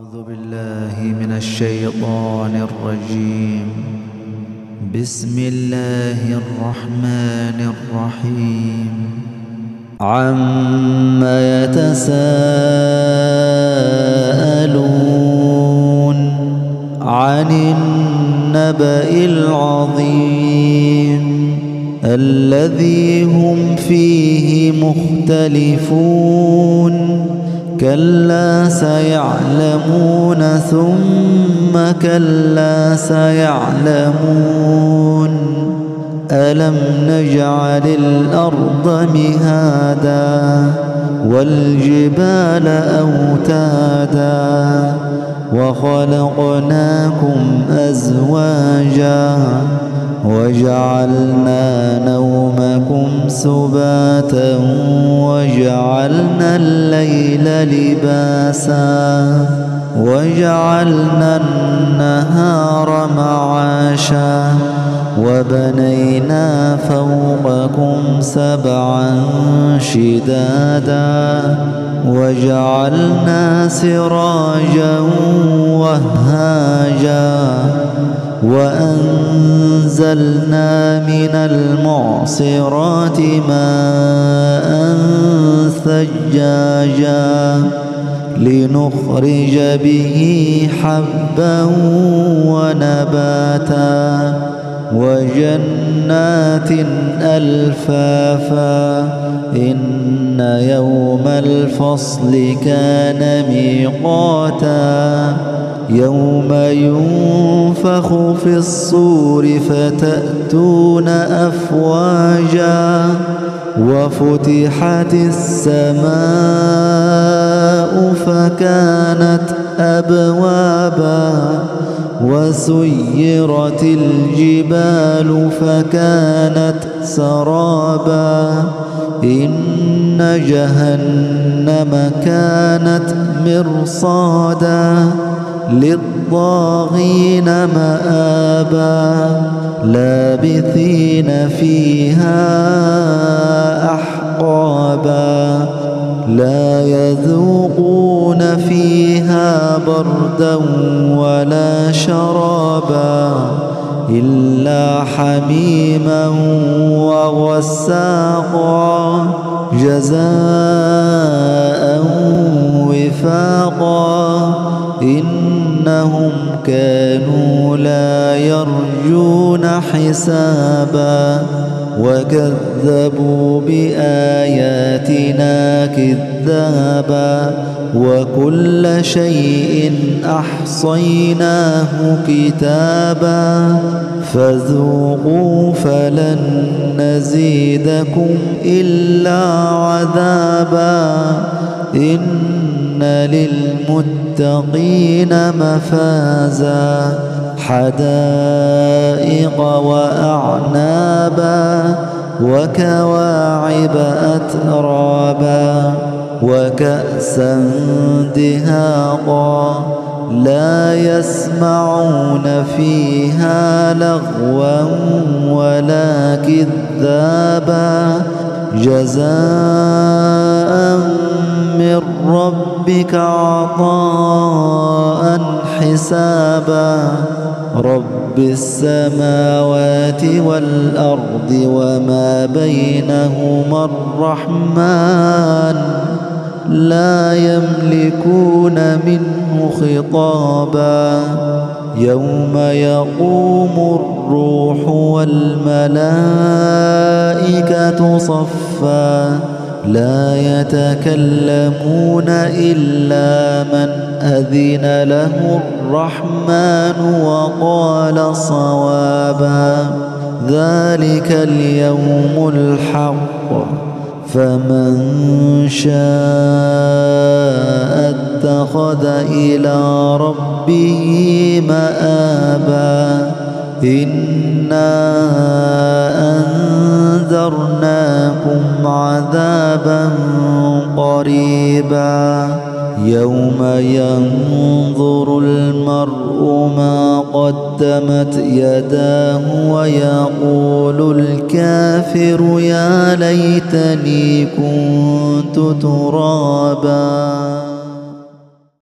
أعوذ بالله من الشيطان الرجيم. بسم الله الرحمن الرحيم. عما يتساءلون عن النبأ العظيم الذي هم فيه مختلفون كلا سيعلمون ثم كلا سيعلمون ألم نجعل الأرض مهادا والجبال أوتادا وخلقناكم أزواجا وجعلنا نومكم سباتا وجعلنا الليل لباسا وجعلنا النهار معاشا وبنينا فوقكم سبعا شدادا وجعلنا سراجا وهاجا وأنزلنا من المعصرات ماء ثجاجا لنخرج به حبا ونباتا وجنات ألفافا إن يوم الفصل كان ميقاتا يوم ينفخ في الصور فتأتون أفواجا وفتحت السماء فكانت أبوابا وسيرت الجبال فكانت سرابا إن جهنم كانت مرصادا للطاغين مآبا لابثين فيها أحقابا لا يذوقون فيها بردا ولا شرابا إلا حميما وغساقا جزاء وفاقا إنهم كانوا لا يرجون حسابا وكذبوا بآياتنا كذابا وكل شيء أحصيناه كتابا فذوقوا فلن نزيدكم إلا عذابا إن للمتقين مفازا حدائق وأعنابا وكواعب أترابا وكأسا دهاقا لا يسمعون فيها لغوا ولا كذابا جزاء من ربك عطاء حسابا رب السماوات والأرض وما بينهما الرحمن لا يملكون منه خطابا يوم يقوم الروح والملائكة صفا لا يتكلمون إلا من أذن له الرحمن وقال صوابا ذلك اليوم الحق فمن شاء اتخذ إلى ربه مآبا إنا أنذرناكم عذابا قريبا يوم ينظر المرء ما قدمت يداه ويقول الكافر يا ليتني كنت ترابا.